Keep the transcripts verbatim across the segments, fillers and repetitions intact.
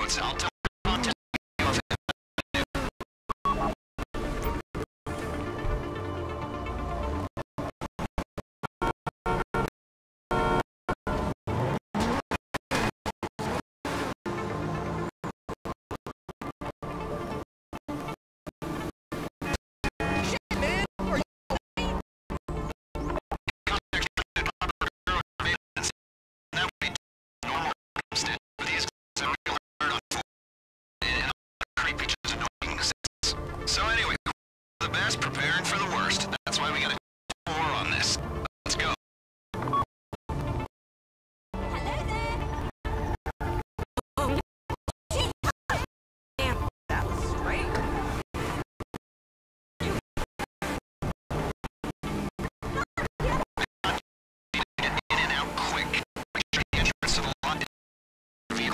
notes. I'll tell contact you if the best, preparing for the worst. That's why we got a four on this. Let's go. Hello there. Oh, damn, that was straight. Get in and out quick. Make sure the entrance to the lot is vehicle.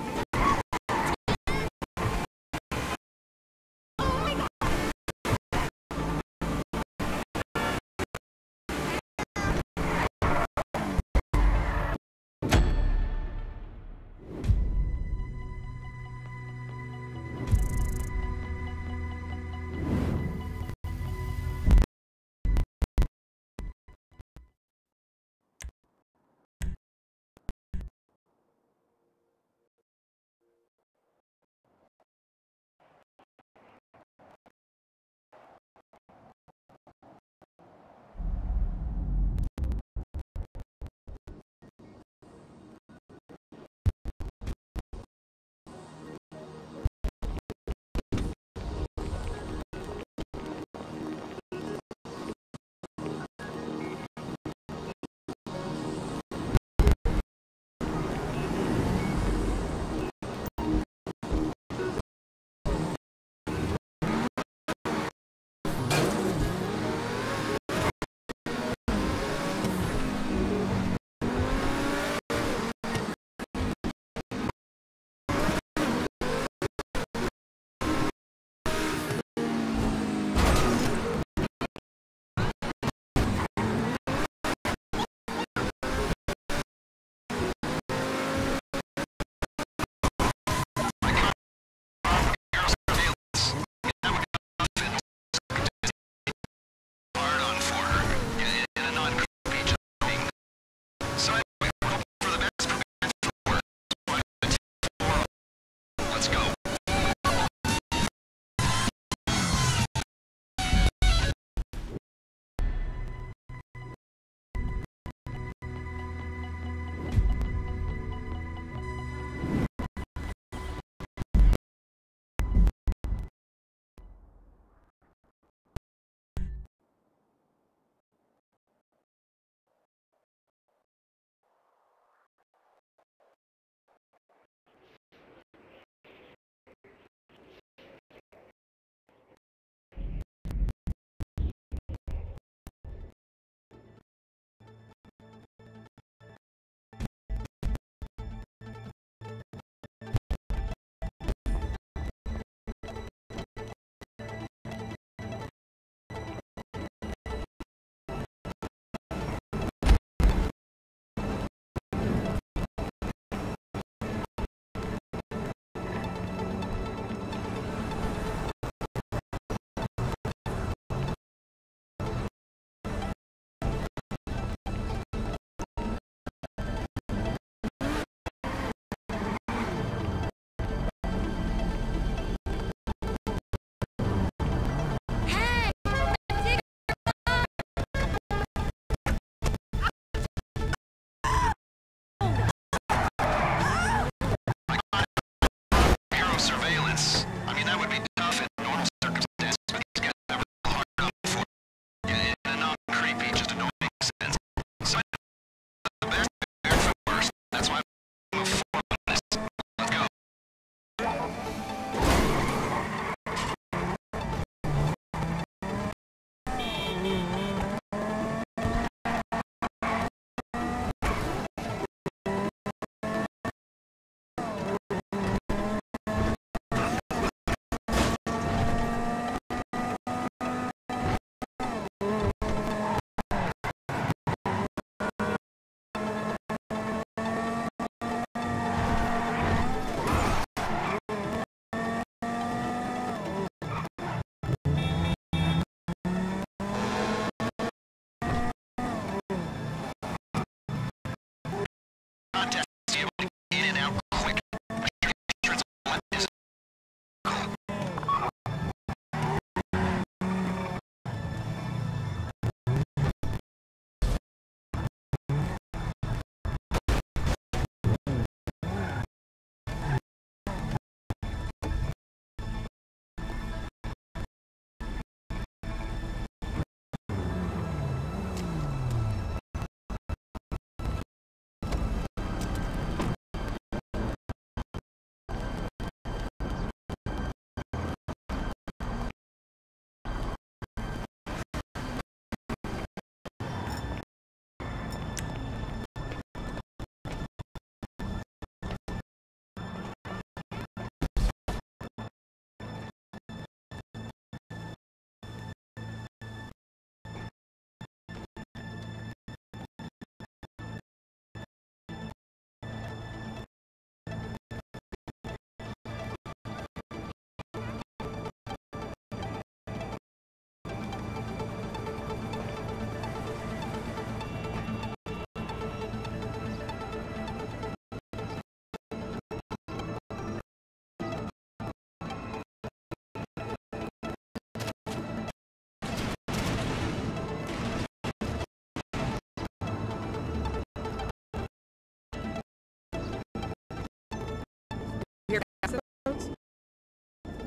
Surveillance. I mean, that would be tough in normal circumstances, but these guys have a hard up for yeah, and not creepy, just annoying sense. So the best prepared for the worst. That's why I'm a four on this. Let's go.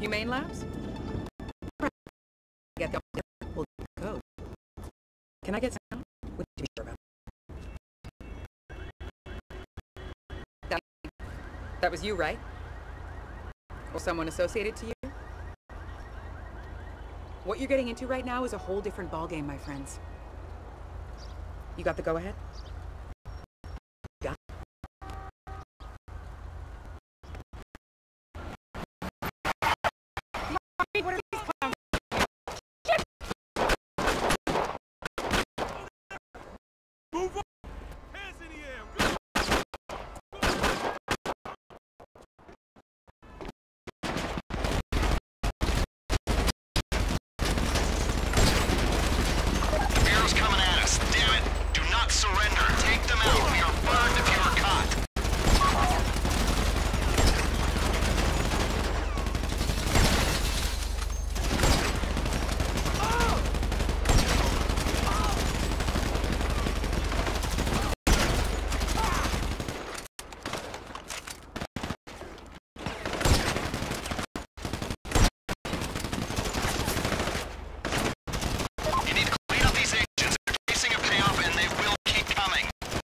Humane Labs? Get the code. Can I get some? What are you sure about? That, that was you, right? Or someone associated to you? What you're getting into right now is a whole different ballgame, my friends. You got the go-ahead? Yeah. What are these clowns? Move on! Hands in the air! Arrows coming at us. Damn it. Do not surrender. Take them out. We are burned if you are caught. You need to clean up these agents. They're chasing a payoff and they will keep coming.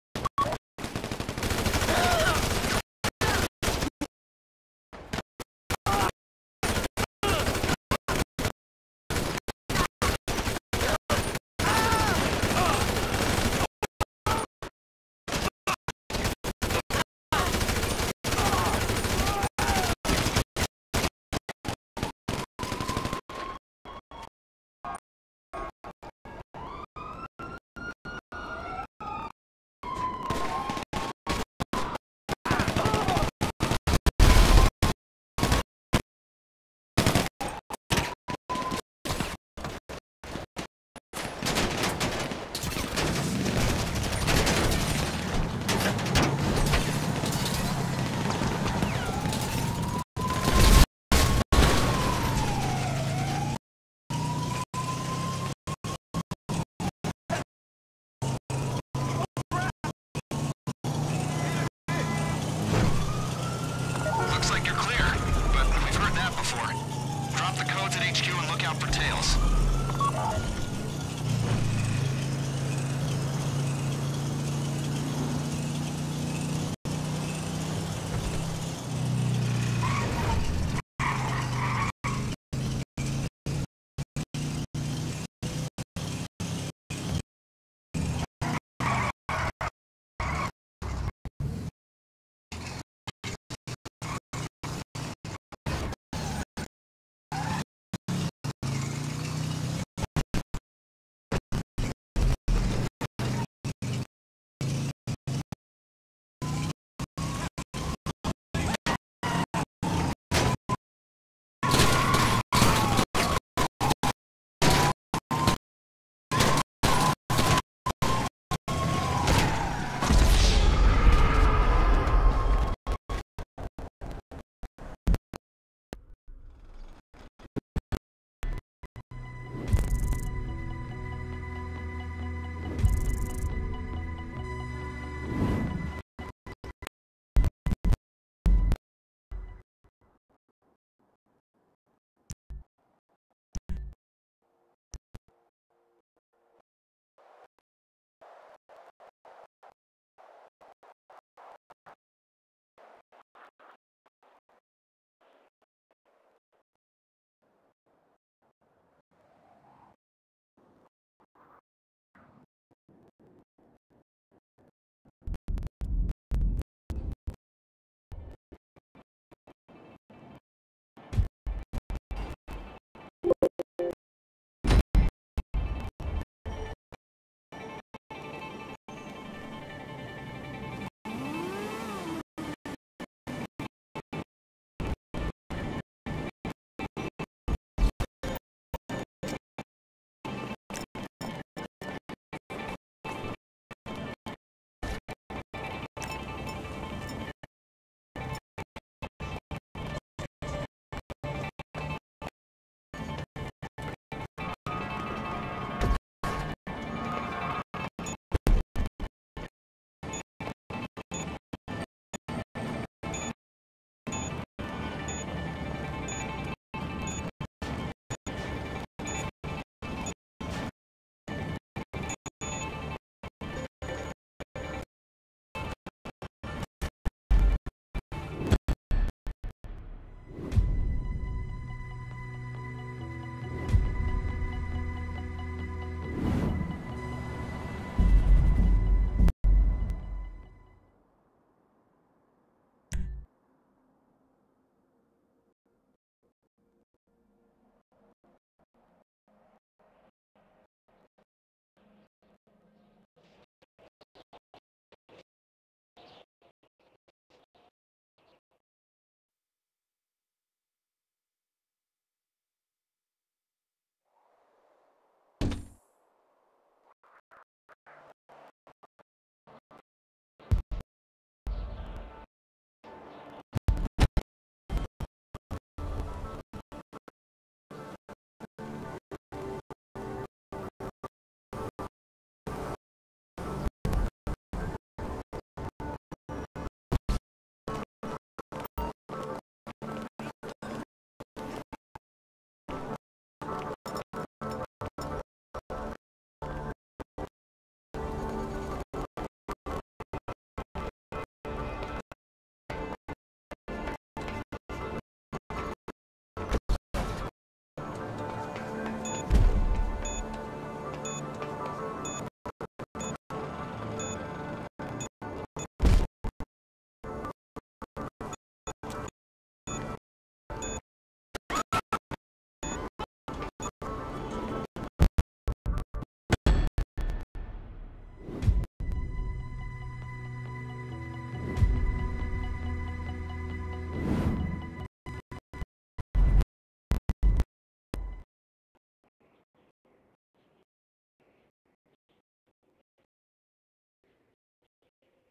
Looks like you're clear, but we've heard that before. Drop the codes at H Q and look out for tails.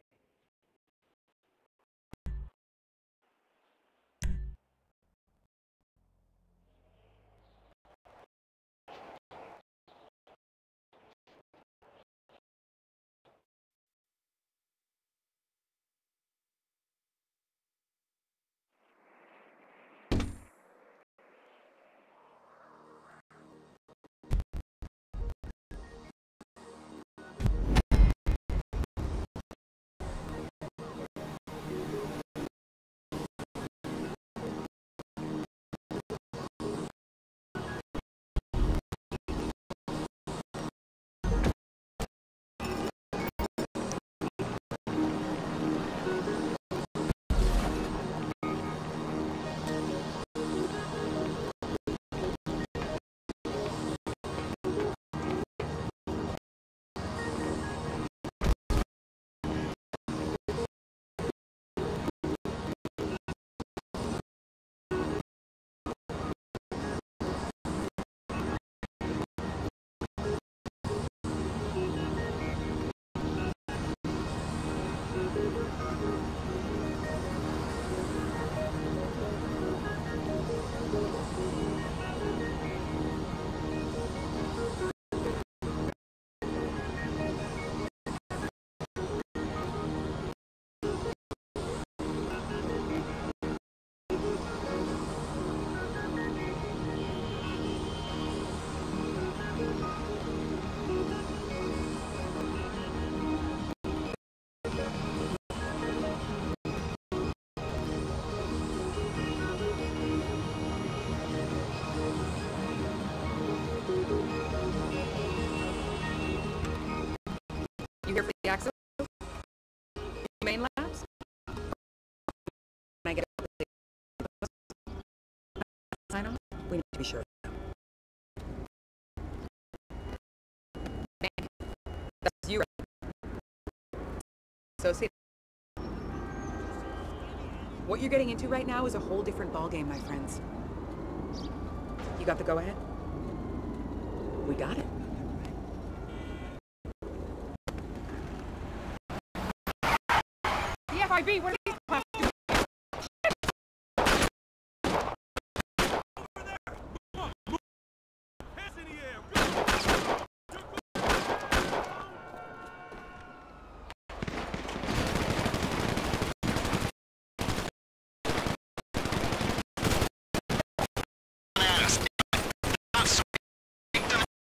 You here for the access? Main labs? Can I get a sign on? We need to be sure. Man, that's you, right? Associate. What you're getting into right now is a whole different ballgame, my friends. You got the go-ahead? We got it. The F I B, what are these classes? Hands in the air. Go. Bananas. Not so them caught.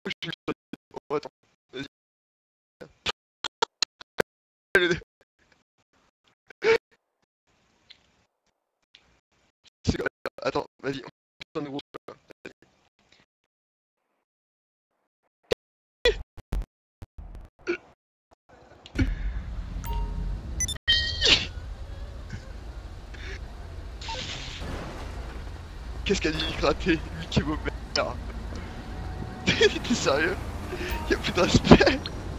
je suis... Oh, attends. Vas-y. Le- C'est quoi? Attends, vas-y. On fait un gros... Qu'est-ce qu'a dit Nick Raté? Lui qui est beau père. T'es sérieux? Y'a plus de respect.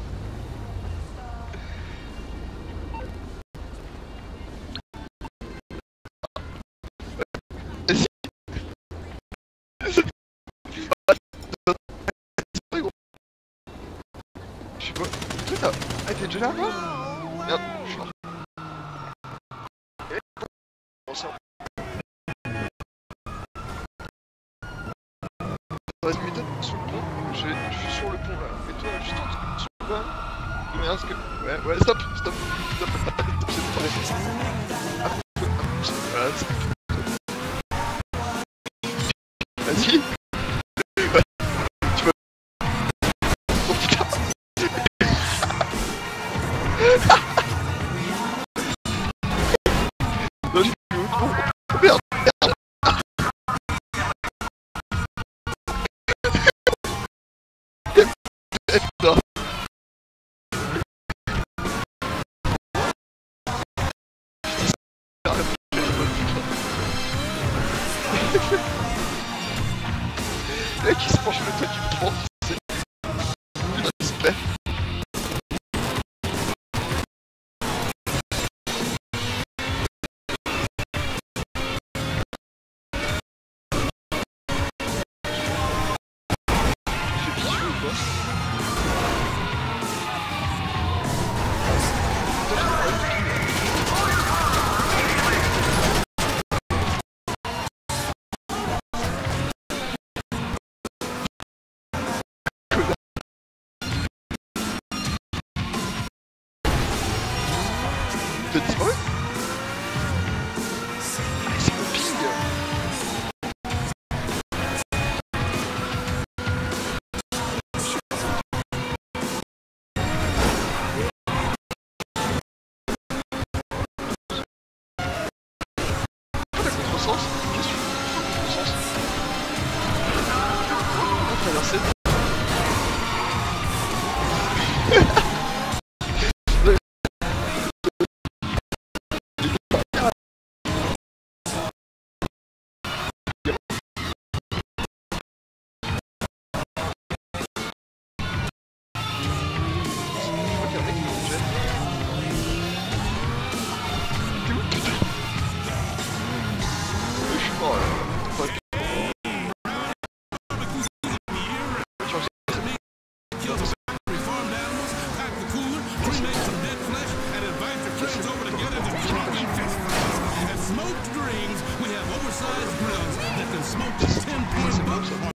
Vas-y. Je sais pas. Toi t'as... Ah t'es déjà là toi? Merde, je suis mort. Bon sang. Vas-y, mais toi, sur le pont, je, je suis sur le pont là. Et toi, juste en dessous, sur le pont. Mais est-ce que... Ouais, ouais, stop, stop, stop, stop, c'est pas vrai. Ah, voilà, stop. Vas-y. Ouais, tu vas... Oh putain. Non, je suis où le pont? Oh merde, merde. Non. Le mec il se penche le toit du pont, c'est... Le respect. J'ai pichu ou quoi? T'as disparu? Ah, c'est mon ping! Pourquoi la contresens? Qu'est-ce que tu fais? Contresens? Comment traverser?